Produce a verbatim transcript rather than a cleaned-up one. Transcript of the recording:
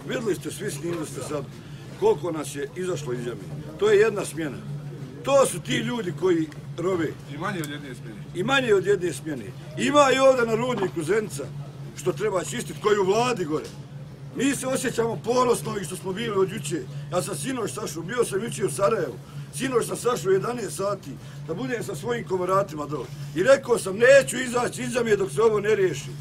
Vidjeli ste, svi snimili ste sad koliko nas je izašlo iz jame. To je jedna smjena. To su ti ljudi koji rove. I manje od jedne smjene. I manje od jedne smjene. Ima i ovdje na rudniku Zenica što treba čistiti, koji u vladi gore. Mi se osjećamo ponosno i što smo bili od juče. Ja sam sinoć sašao, bio sam juče u Sarajevu. Sinoć sam sašao u jedanaest sati da budem sa svojim komaratima dole. I rekao sam, neću izaći iza me dok se ovo ne riješi.